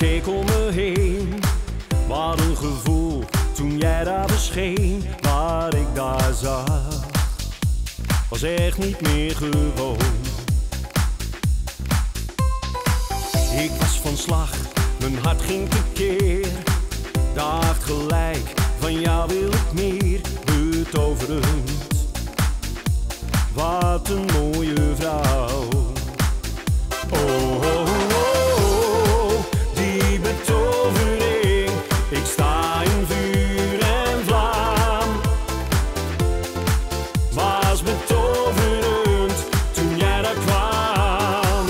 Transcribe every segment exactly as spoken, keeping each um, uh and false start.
keek om me heen. Wat een gevoel toen jij daar verscheen. Wat ik daar zag was echt niet meer gewoon. Ik was van slag, mijn hart ging tekeer. Dacht gelijk, van jou wil ik meer. Betoverend, wat een mooie vrouw. Oh, oh, oh, oh, die betovering. Ik sta in vuur en vlam. Was betoverend toen jij daar kwam.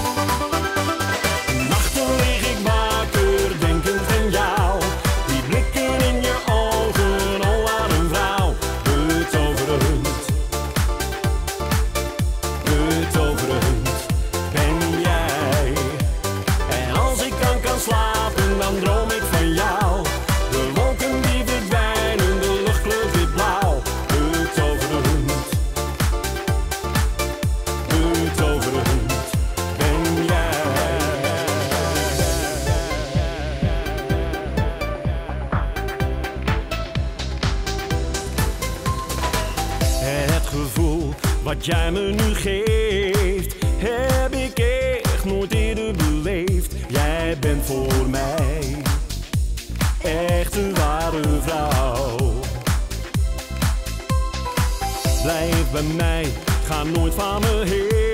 Nachten lig ik wakker, denkend aan jou. Die blikken in je ogen, oh wat een vrouw. Betoverend, betoverend ben jij. En als ik dan kan slapen, dan droom ik van jou. De wolken die verdwijnen, de lucht kleurt wit blauw. Betoverend, betoverend ben jij. Het gevoel wat jij me nu geeft, heb ik echt nooit eerder beleefd. Jij bent voor mij echt een ware vrouw. Blijf bij mij, ga nooit van me heen.